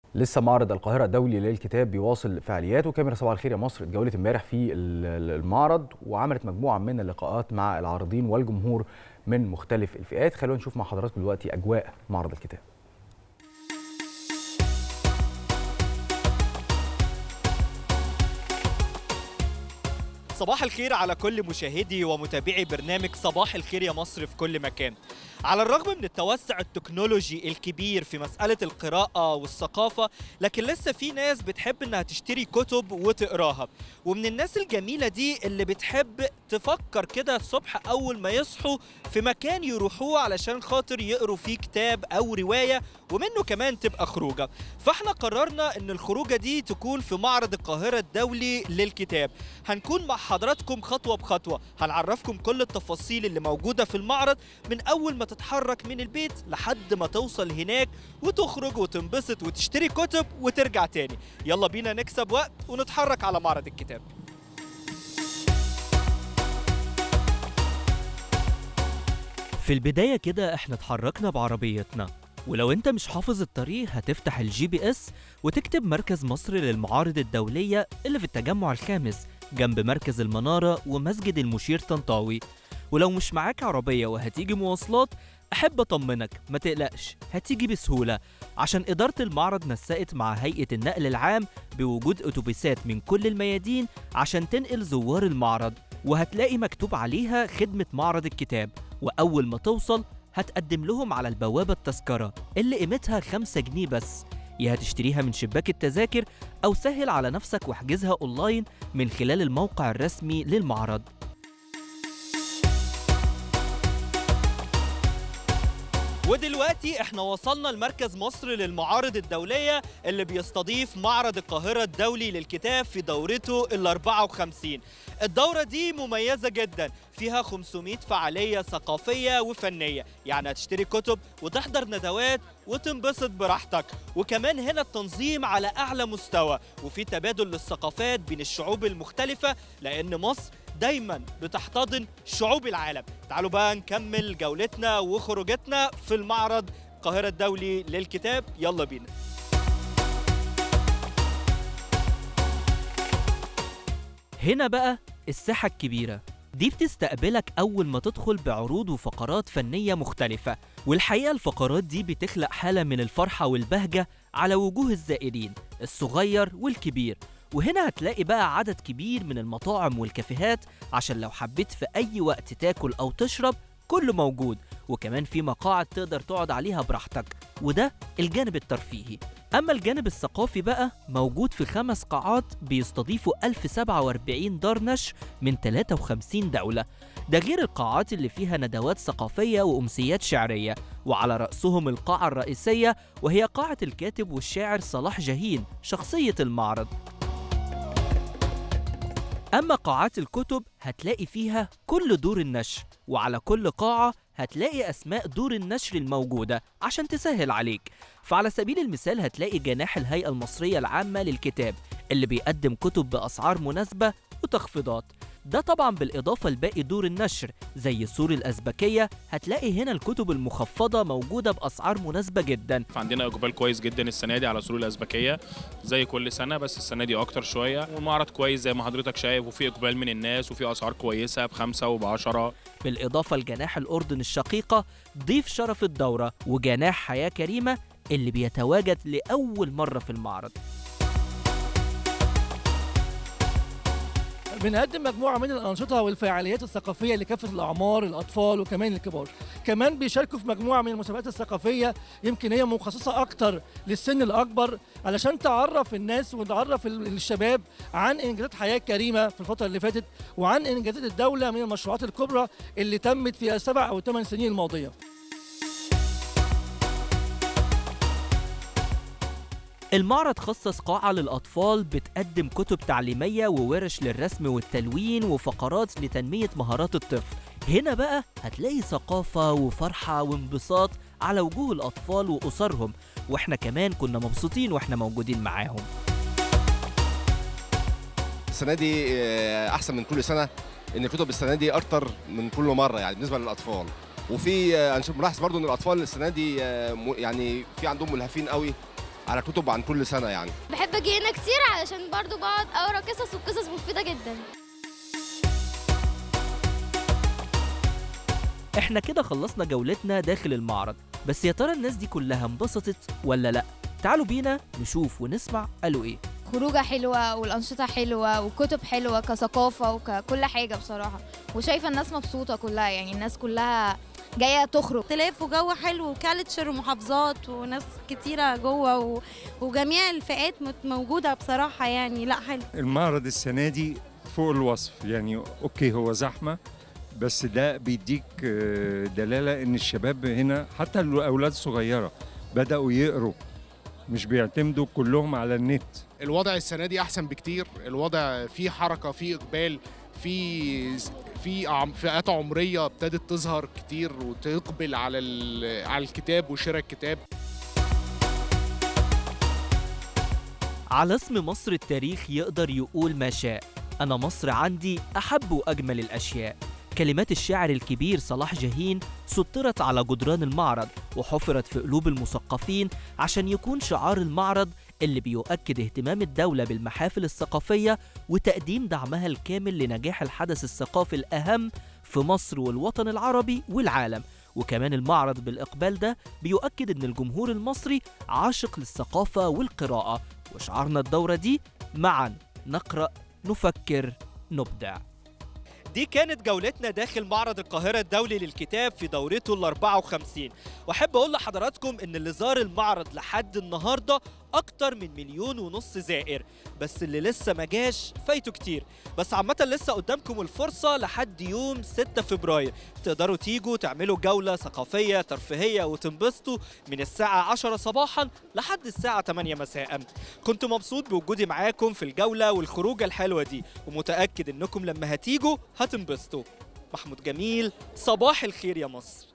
لسه معرض القاهرة الدولي للكتاب بيواصل فعالياته. كاميرا صباح الخير يا مصر اتجولت امبارح في المعرض وعملت مجموعة من اللقاءات مع العارضين والجمهور من مختلف الفئات. خلونا نشوف مع حضراتكم دلوقتي أجواء معرض الكتاب. صباح الخير على كل مشاهدي ومتابعي برنامج صباح الخير يا مصر في كل مكان. على الرغم من التوسع التكنولوجي الكبير في مسألة القراءة والثقافة، لكن لسه في ناس بتحب انها تشتري كتب وتقراها، ومن الناس الجميلة دي اللي بتحب تفكر كده الصبح أول ما يصحوا في مكان يروحوه علشان خاطر يقروا فيه كتاب أو رواية ومنه كمان تبقى خروجة. فاحنا قررنا ان الخروجة دي تكون في معرض القاهرة الدولي للكتاب. هنكون مع حضراتكم خطوة بخطوة، هنعرفكم كل التفاصيل اللي موجودة في المعرض من أول ما تتحرك من البيت لحد ما توصل هناك وتخرج وتنبسط وتشتري كتب وترجع تاني. يلا بينا نكسب وقت ونتحرك على معرض الكتاب. في البداية كده احنا اتحركنا بعربيتنا، ولو انت مش حافظ الطريق هتفتح الGPS وتكتب مركز مصر للمعارض الدولية اللي في التجمع الخامس جنب مركز المنارة ومسجد المشير طنطاوي. ولو مش معاك عربية وهتيجي مواصلات، أحب أطمنك ما تقلقش، هتيجي بسهولة عشان إدارة المعرض نسقت مع هيئة النقل العام بوجود أتوبيسات من كل الميادين عشان تنقل زوار المعرض، وهتلاقي مكتوب عليها خدمة معرض الكتاب. وأول ما توصل هتقدم لهم على البوابة التذكرة اللي قيمتها 5 جنيه بس، يا هتشتريها من شباك التذاكر أو سهل على نفسك واحجزها أونلاين من خلال الموقع الرسمي للمعرض. ودلوقتي احنا وصلنا لمركز مصر للمعارض الدولية اللي بيستضيف معرض القاهرة الدولي للكتاب في دورته ال54. الدورة دي مميزة جدا، فيها 500 فعالية ثقافية وفنية، يعني هتشتري كتب وتحضر ندوات وتنبسط براحتك. وكمان هنا التنظيم على أعلى مستوى، وفي تبادل للثقافات بين الشعوب المختلفة، لأن مصر دايما بتحتضن شعوب العالم. تعالوا بقى نكمل جولتنا وخروجتنا في المعرض القاهرة الدولي للكتاب، يلا بينا. هنا بقى الساحة الكبيرة دي بتستقبلك أول ما تدخل بعروض وفقرات فنية مختلفة، والحقيقة الفقرات دي بتخلق حالة من الفرحة والبهجة على وجوه الزائرين الصغير والكبير. وهنا هتلاقي بقى عدد كبير من المطاعم والكافيهات عشان لو حبيت في أي وقت تاكل أو تشرب كله موجود، وكمان في مقاعد تقدر تقعد عليها براحتك، وده الجانب الترفيهي. أما الجانب الثقافي بقى موجود في 5 قاعات بيستضيفوا 1047 دار نشر من 53 دولة، ده غير القاعات اللي فيها ندوات ثقافية وأمسيات شعرية، وعلى رأسهم القاعة الرئيسية وهي قاعة الكاتب والشاعر صلاح جاهين شخصية المعرض. أما قاعات الكتب هتلاقي فيها كل دور النشر، وعلى كل قاعة هتلاقي أسماء دور النشر الموجودة عشان تسهل عليك. فعلى سبيل المثال هتلاقي جناح الهيئة المصرية العامة للكتاب اللي بيقدم كتب بأسعار مناسبة وتخفيضات، ده طبعا بالإضافة لباقي دور النشر زي سور الأزبكية. هتلاقي هنا الكتب المخفضة موجودة بأسعار مناسبة جدا. عندنا إقبال كويس جدا السنة دي على سور الأزبكية زي كل سنة، بس السنة دي أكتر شوية، والمعرض كويس زي ما حضرتك شايف، وفي إقبال من الناس وفي أسعار كويسة ب5 وب10. بالإضافة لجناح الأردن الشقيقة ضيف شرف الدورة وجناح حياة كريمة اللي بيتواجد لأول مرة في المعرض. بنقدم مجموعة من الأنشطة والفعاليات الثقافية لكافة الأعمار، الأطفال وكمان الكبار. كمان بيشاركوا في مجموعة من المسابقات الثقافية يمكن هي مخصصة أكتر للسن الأكبر علشان تعرف الناس وتعرف الشباب عن إنجازات حياة كريمة في الفترة اللي فاتت، وعن إنجازات الدولة من المشروعات الكبرى اللي تمت في 7 أو 8 سنين الماضية. المعرض خصص قاعة للأطفال بتقدم كتب تعليمية وورش للرسم والتلوين وفقرات لتنمية مهارات الطفل. هنا بقى هتلاقي ثقافة وفرحة وانبساط على وجوه الأطفال وأسرهم، وإحنا كمان كنا مبسوطين وإحنا موجودين معاهم. السنة دي أحسن من كل سنة، إن الكتب السنة دي أكتر من كل مرة يعني بالنسبة للأطفال. وفي أنا ملاحظ برضو إن الأطفال السنة دي يعني في عندهم ملهفين قوي على كتب عن كل سنه يعني. بحب اجي هنا كتير علشان برضو بقعد اقرا قصص، وقصص مفيده جدا. احنا كده خلصنا جولتنا داخل المعرض، بس يا ترى الناس دي كلها انبسطت ولا لا؟ تعالوا بينا نشوف ونسمع قالوا ايه. خروجه حلوه والانشطه حلوه وكتب حلوه كثقافه وككل حاجه بصراحه، وشايفه الناس مبسوطه كلها، يعني الناس كلها جايه تخرج. اختلاف وجو حلو وكالتشر ومحافظات وناس كتيره جوه وجميع الفئات موجوده بصراحه، يعني لا حلو. المعرض السنه دي فوق الوصف، يعني اوكي هو زحمه بس ده بيديك دلاله ان الشباب هنا حتى الاولاد الصغيره بداوا يقروا، مش بيعتمدوا كلهم على النت. الوضع السنه دي احسن بكتير، الوضع فيه حركه، فيه اقبال، في فئات عمريه ابتدت تظهر كتير وتقبل على الكتاب وشراء الكتاب. على اسم مصر التاريخ يقدر يقول ما شاء، أنا مصر عندي أحب وأجمل الأشياء. كلمات الشاعر الكبير صلاح جاهين سطرت على جدران المعرض وحفرت في قلوب المثقفين عشان يكون شعار المعرض اللي بيؤكد اهتمام الدولة بالمحافل الثقافية وتقديم دعمها الكامل لنجاح الحدث الثقافي الأهم في مصر والوطن العربي والعالم. وكمان المعرض بالإقبال ده بيؤكد إن الجمهور المصري عاشق للثقافة والقراءة، وشعارنا الدورة دي معا نقرأ نفكر نبدع. دي كانت جولتنا داخل معرض القاهرة الدولي للكتاب في دورته ال54، واحب اقول لحضراتكم ان اللي زار المعرض لحد النهارده اكتر من 1.5 مليون زائر، بس اللي لسه ما جاش فايته كتير. بس عامة لسه قدامكم الفرصة لحد يوم 6 فبراير تقدروا تيجوا تعملوا جولة ثقافية ترفيهية وتنبسطوا من الساعة 10 صباحا لحد الساعة 8 مساء. كنت مبسوط بوجودي معاكم في الجولة والخروجة الحلوة دي، ومتأكد انكم لما هتيجوا هتنبسطوا. محمود جميل، صباح الخير يا مصر.